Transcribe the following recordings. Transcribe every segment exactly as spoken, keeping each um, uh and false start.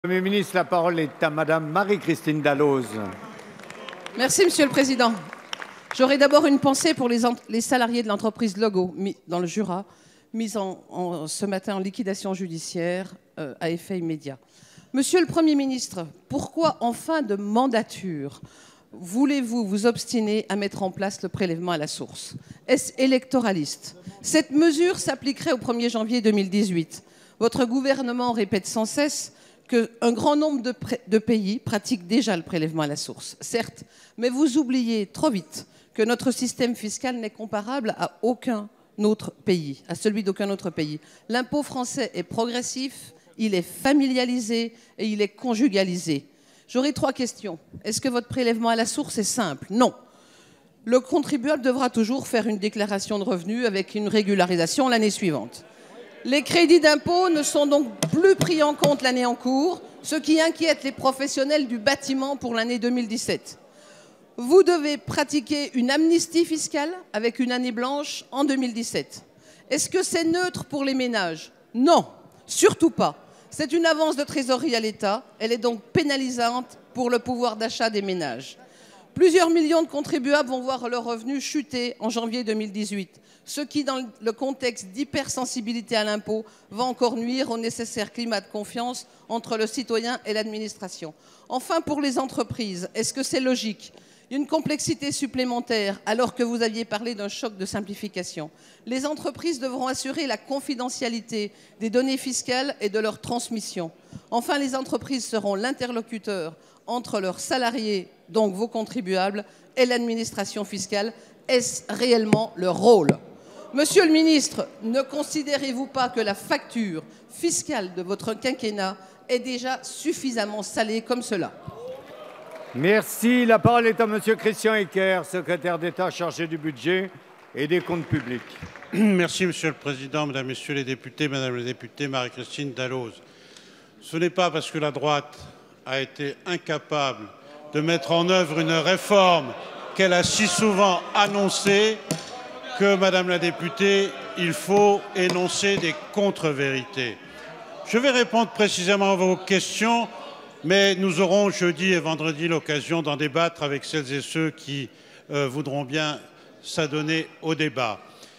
Premier ministre, la parole est à Madame Marie-Christine Dalloz. Merci, Monsieur le Président. J'aurais d'abord une pensée pour les, les salariés de l'entreprise Logo, mis dans le Jura, mise en, en, ce matin en liquidation judiciaire euh, à effet immédiat. Monsieur le Premier ministre, pourquoi en fin de mandature voulez-vous vous obstiner à mettre en place le prélèvement à la source? Est-ce électoraliste? Cette mesure s'appliquerait au premier janvier deux mille dix-huit. Votre gouvernement répète sans cesse qu'un grand nombre de, de pays pratiquent déjà le prélèvement à la source, certes, mais vous oubliez trop vite que notre système fiscal n'est comparable à aucun autre pays, à celui d'aucun autre pays. L'impôt français est progressif, il est familialisé et il est conjugalisé. J'aurai trois questions. Est-ce que votre prélèvement à la source est simple? Non. Le contribuable devra toujours faire une déclaration de revenus avec une régularisation l'année suivante. Les crédits d'impôt ne sont donc plus pris en compte l'année en cours, ce qui inquiète les professionnels du bâtiment pour l'année deux mille dix-sept. Vous devez pratiquer une amnistie fiscale avec une année blanche en deux mille dix-sept. Est-ce que c'est neutre pour les ménages? Non, surtout pas. C'est une avance de trésorerie à l'État. Elle est donc pénalisante pour le pouvoir d'achat des ménages. Plusieurs millions de contribuables vont voir leurs revenus chuter en janvier deux mille dix-huit, ce qui, dans le contexte d'hypersensibilité à l'impôt, va encore nuire au nécessaire climat de confiance entre le citoyen et l'administration. Enfin, pour les entreprises, est-ce que c'est logique? Une complexité supplémentaire alors que vous aviez parlé d'un choc de simplification. Les entreprises devront assurer la confidentialité des données fiscales et de leur transmission. Enfin, les entreprises seront l'interlocuteur entre leurs salariés, donc vos contribuables, et l'administration fiscale. Est-ce réellement leur rôle? Monsieur le ministre, ne considérez-vous pas que la facture fiscale de votre quinquennat est déjà suffisamment salée comme cela? Merci. La parole est à Monsieur Christian Eckert, secrétaire d'État chargé du budget et des comptes publics. Merci, Monsieur le Président, Mesdames, Messieurs les députés, Madame la députée Marie-Christine Dalloz. Ce n'est pas parce que la droite a été incapable de mettre en œuvre une réforme qu'elle a si souvent annoncée que, Madame la députée, il faut énoncer des contre-vérités. Je vais répondre précisément à vos questions, mais nous aurons jeudi et vendredi l'occasion d'en débattre avec celles et ceux qui euh, voudront bien s'adonner au débat.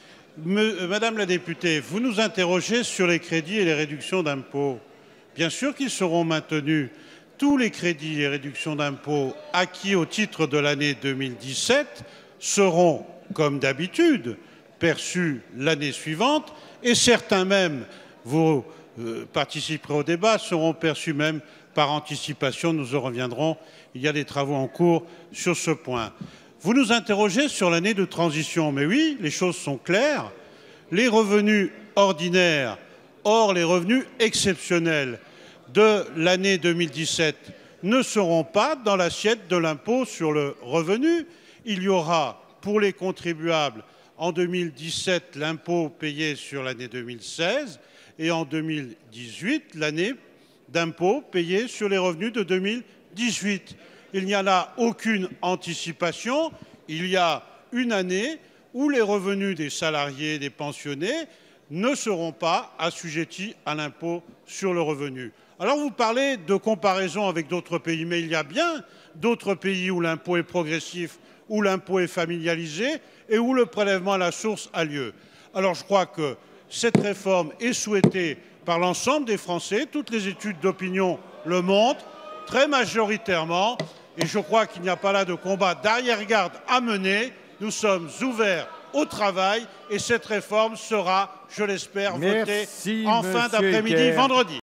Me, Madame la députée, vous nous interrogez sur les crédits et les réductions d'impôts. Bien sûr qu'ils seront maintenus. Tous les crédits et réductions d'impôts acquis au titre de l'année deux mille dix-sept seront, comme d'habitude, perçus l'année suivante, et certains même, vous euh, participerez au débat, seront perçus même par anticipation. Nous y reviendrons. Il y a des travaux en cours sur ce point. Vous nous interrogez sur l'année de transition. Mais oui, les choses sont claires. Les revenus ordinaires, hors les revenus exceptionnels de l'année deux mille dix-sept, ne seront pas dans l'assiette de l'impôt sur le revenu. Il y aura pour les contribuables en deux mille dix-sept l'impôt payé sur l'année deux mille seize et en deux mille dix-huit l'année d'impôt payé sur les revenus de deux mille dix-huit. Il n'y en a aucune anticipation. Il y a une année où les revenus des salariés et des pensionnés ne seront pas assujettis à l'impôt sur le revenu. Alors vous parlez de comparaison avec d'autres pays, mais il y a bien d'autres pays où l'impôt est progressif, où l'impôt est familialisé et où le prélèvement à la source a lieu. Alors je crois que cette réforme est souhaitée par l'ensemble des Français. Toutes les études d'opinion le montrent très majoritairement. Et je crois qu'il n'y a pas là de combat d'arrière-garde à mener. Nous sommes ouverts au travail et cette réforme sera, je l'espère, votée en fin d'après-midi vendredi.